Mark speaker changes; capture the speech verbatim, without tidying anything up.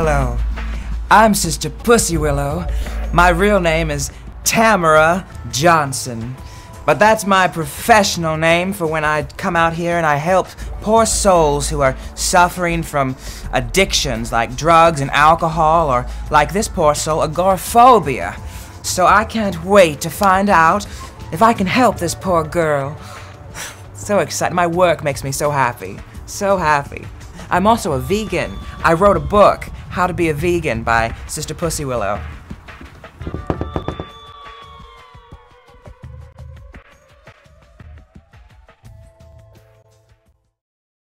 Speaker 1: Hello, I'm Sister Pussy Willow. My real name is Tamara Johnson, but that's my professional name for when I come out here and I help poor souls who are suffering from addictions like drugs and alcohol, or like this poor soul, agoraphobia. So I can't wait to find out if I can help this poor girl. So excited. My work makes me so happy. So happy. I'm also a vegan. I wrote a book, How to Be a Vegan, by Sister Pussy Willow.